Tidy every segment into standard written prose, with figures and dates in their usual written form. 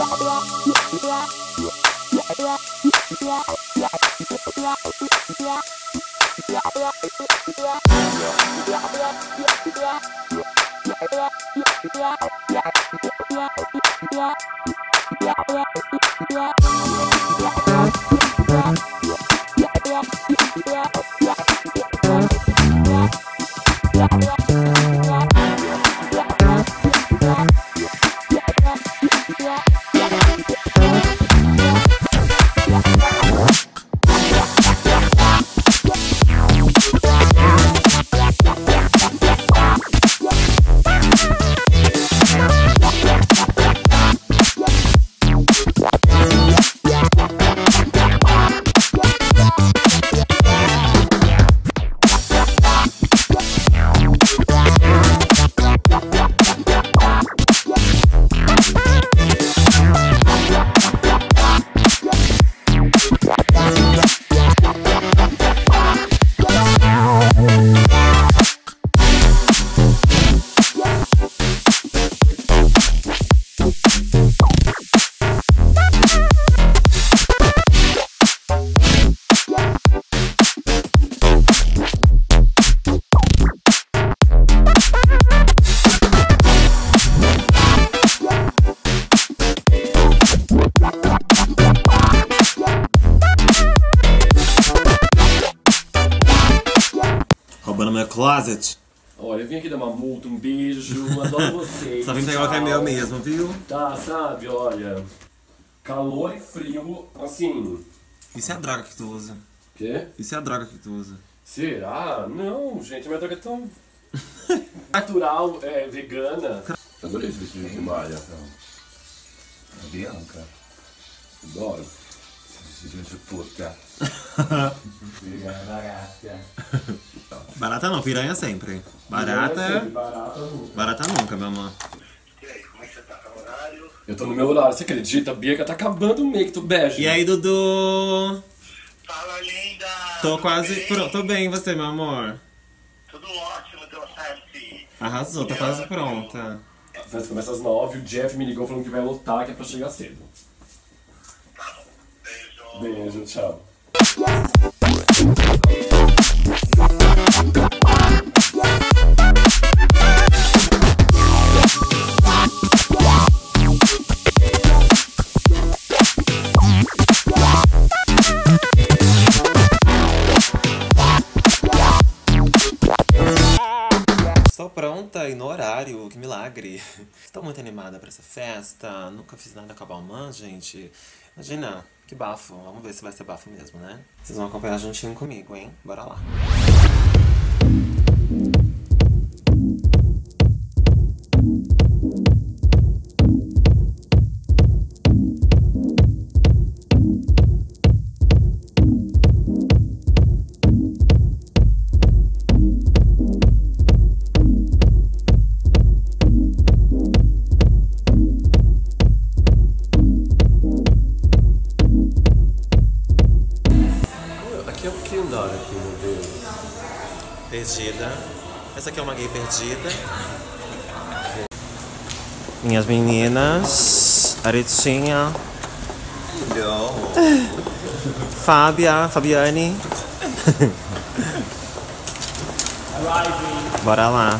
Roubando meu closet. Olha, eu vim aqui dar uma multa, um beijo, adoro vocês. Só vim pegar o que é meu mesmo, viu? Tá, sabe, olha. Calor e frio, assim. Isso é a droga que tu usa. Quê? Isso é a droga que tu usa. Será? Não, gente, minha droga é tão natural, vegana. Adorei esse vestido de malha. É Bianca. Adoro. Esse vestido de puta. Barata não, piranha sempre. Barata. Barata nunca, meu amor. E aí, como é que você tá com o horário? Eu tô no meu horário, você acredita? A Bianca tá acabando o make do beijo. E aí, Dudu? Fala, linda! Tô Tudo quase bem? pronto. Tô bem, e você, meu amor? Tudo ótimo, deu certo. Arrasou, tô quase pronta. A festa começa às 9, o Jeff me ligou falando que vai lotar, que é pra chegar cedo. Tá bom, beijo. Beijo, tchau. Estou pronta e no horário, que milagre. Estou muito animada pra essa festa. Nunca fiz nada com a Balmain, gente. Imagina, que bafo. Vamos ver se vai ser bafo mesmo, né? Vocês vão acompanhar juntinho comigo, hein? Bora lá. Aqui é o que andar aqui, meu Deus? Perdida. Essa aqui é uma gay perdida. Minhas meninas. Aretinha. Fábia. Fabiane. Bora lá.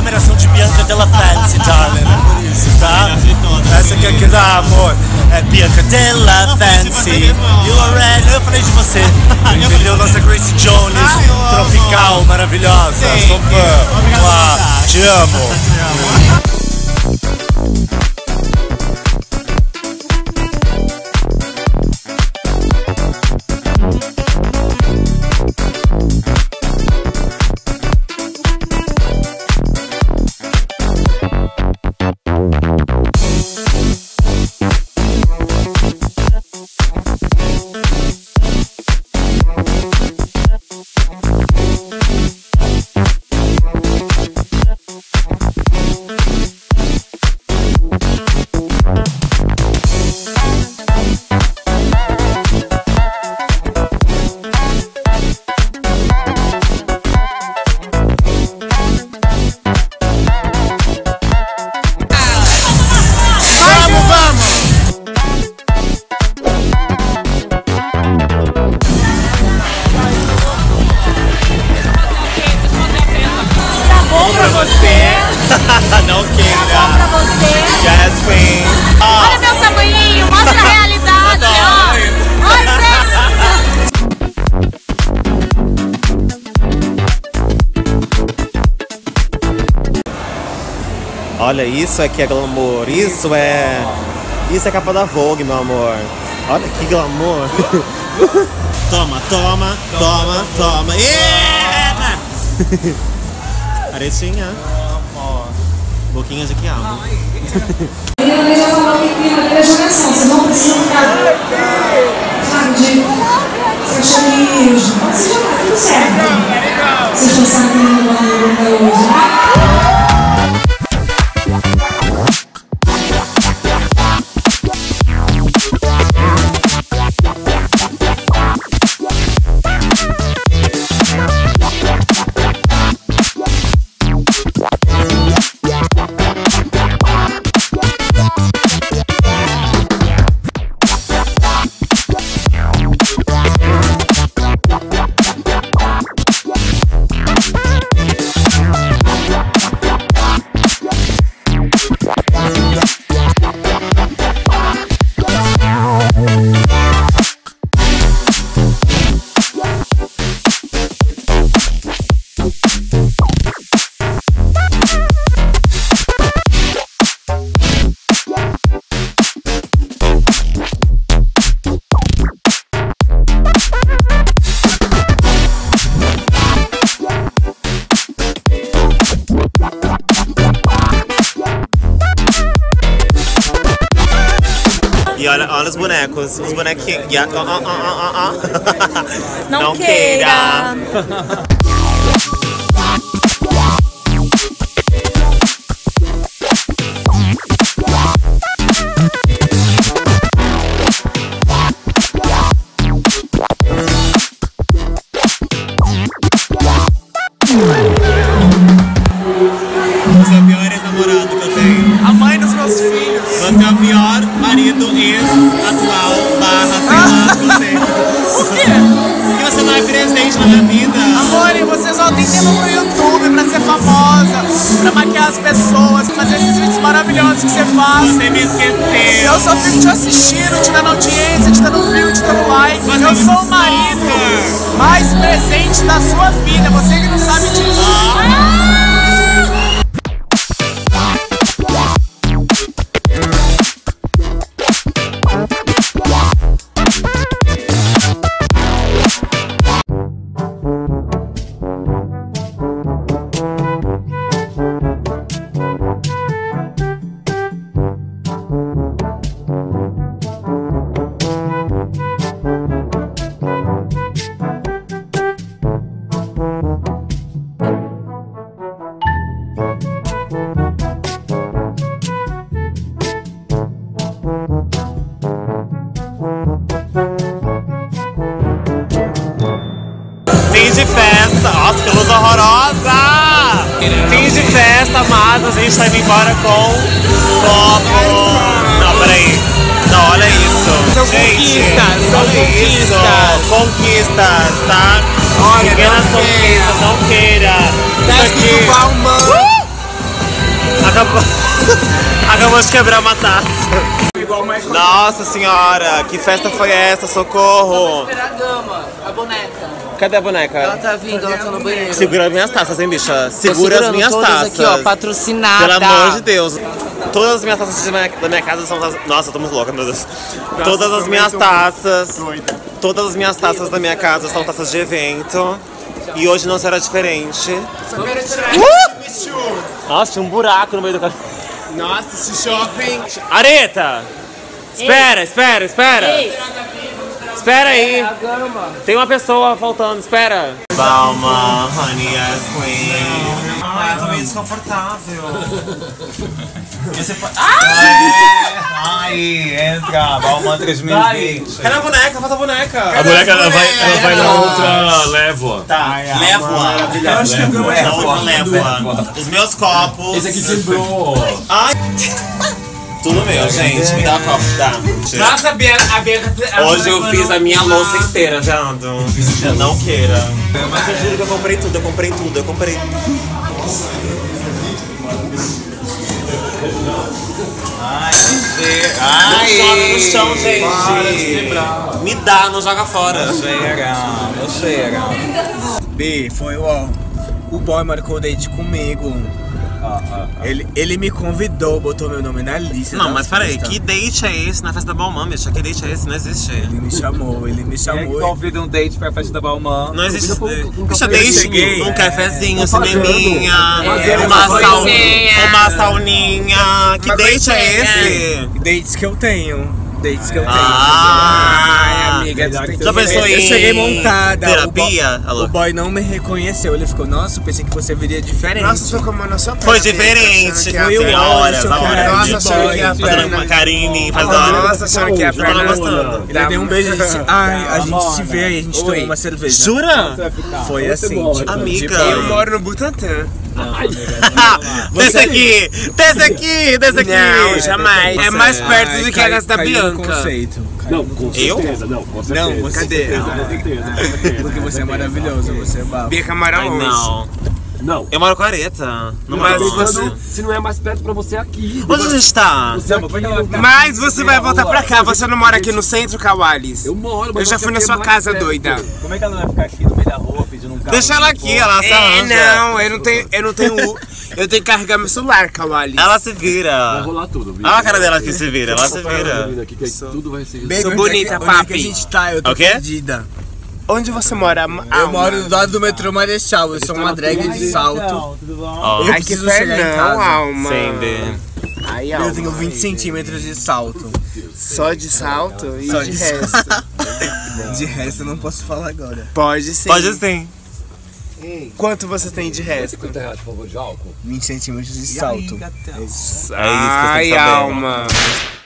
numeração de Bianca Della Fancy, darling. É por isso, tá? Essa aqui é que dá, amor. É Bianca Della Fancy. You already. Eu falei de você. Entendeu? Nossa Grace Jones, tropical, maravilhosa. Sou fã. Te amo. Não queira. Tá bom pra você. Yes, queen. Olha meu tamanhinho, mostra a realidade, ó. Olha, isso é que é glamour. Isso é capa da Vogue, meu amor. Olha que glamour. Toma, toma, toma, toma. Yeah! Aretinha. Boquinha de que amo. Ele já falou que tem uma jogação, vocês não precisam ficar de caixanismo. Pode se jogar, tudo certo. Vocês não sabem o nome hoje, né? E olha os bonecos, os bonequinhos. Não queira. Você é o pior ex-namorado que eu tenho. A mãe dos meus filhos. Você é o pior marido ex-atual / sei lá, você. Por quê? Porque você não é presente na minha vida. Amor, e você só tem tempo pro YouTube pra ser famosa, pra maquiar as pessoas, fazer esses vídeos maravilhosos que você faz. Você me esqueceu. Eu só fico te assistindo, te dando audiência, te dando view, te dando like. Mas eu sou o marido mais presente da sua vida, você que não sabe disso. Fim de festa, nossa, que luz horrorosa! Fim de festa, mas a gente tá indo embora com copo. Não, peraí. Não, olha isso. São gente, conquistas, são olha isso. Conquistas, tá? Olha, pequenas não queira. conquistas, não queira. Tá Isso escrito aqui. Balmain. Acabou de quebrar uma taça. Nossa senhora, que festa foi essa? Socorro! Esperar a dama, a boneca. Cadê a boneca? Ela tá vindo, ela tá no banheiro. Segura minhas taças, hein, bicha? Segura as minhas todas taças. aqui, ó, patrocinada. Pelo amor de Deus. Todas as minhas taças da minha casa são... Nossa, estamos loucas, meu Deus. Todas as minhas taças... Todas as minhas taças da minha casa são taças de evento. E hoje não será diferente. Nossa, tinha um buraco no meio do carro. Nossa, esse shopping. Areta! Espera, espera, espera! Espera aí! Tem uma pessoa faltando, espera! Balma, honey as queen. Ai, eu tô meio desconfortável. Você pode... Ai, entra, Balma 2020. Cadê a boneca? Falta a boneca! A boneca ela vai na outra lévoa. Tá, lévoa. Eu acho que Não, lévoa. Os meus copos. Esse aqui quebrou. Ai! Tudo meu, gente. Me dá um copo, dá. Nossa, a Bianca. Hoje eu fiz a minha louça inteira, já ando. Eu não queira. Mas eu juro que eu comprei tudo, eu comprei tudo, eu comprei. Ai, Não joga no chão, gente. Me dá, não joga fora. não chega. B, foi o boy marcou date comigo. Ele me convidou, botou meu nome na lista. Não, mas peraí, que date é esse na festa da Balmain, bicha? Que date é esse? Não existe. Ele me chamou. Convida um date pra festa da Balmain. Não existe. Bicha, Eu date, cheguei, um cafezinho, cineminha, coisinha. uma sauninha. Que date é esse? Dates que eu tenho. Ah, Amiga, já pensou em eu cheguei montada. terapia? O boy não me reconheceu. Ele ficou, nossa, eu pensei que você viria diferente. Nossa, tô comendo a sua perna. Foi diferente. Foi o horas, Anderson, a hora. nossa, achando que ia Fazendo uma carinha em mim, faz hora. Nossa, achando que ia Já tava gostando. Ele deu um beijo e disse, ai, a gente se vê aí, a gente toma uma cerveja. Jura? Foi assim, tipo, Amiga. Eu moro no Butantã. Desce aqui! Desce aqui! Desce aqui! Não, jamais. É mais perto do que a casa da caiu no Bianca. conceito. Não, com certeza. Não, com certeza. Não, você Cadê? Com certeza. Porque você é maravilhoso, você é bafo. Bianca mora Ai, longe. não. Não. Eu moro com a Areta. Não Mas moro longe. se não é mais perto pra você aqui. Onde a gente tá? Mas você vai voltar pra cá. Você não mora aqui no centro, Kawalis? Eu moro, mas Eu já você fui na aqui é sua mais casa, perto. doida. Como é que ela não vai ficar aqui no meio da rua pedindo um carro? Deixa ela aqui, ela se É, arranja. não, eu não tenho. Eu tenho que carregar meu celular, Kawalis. Ela se Vai vira. rolar tudo, viu? Olha a cara dela que se vira, ela se vira. Aqui, que aí tudo vai ser... Baby, Sou onde bonita, é que a papi. gente tá? Eu tô O quê? perdida. Onde você mora? Eu moro do lado do metrô Marechal, eu sou uma drag de salto. Tudo bom? Ó, Eu Ai, que preciso chegar em pernão, casa. Alma. sempre. Ai, Alma. Eu tenho 20 centímetros de salto. Só de salto e Só de de resto. De resto eu não posso falar agora. Pode sim. Pode sim. Quanto você tem de resto? 50 reais, por favor, de álcool. 20 centímetros de salto. É isso que você tem que Ai, saber. Alma.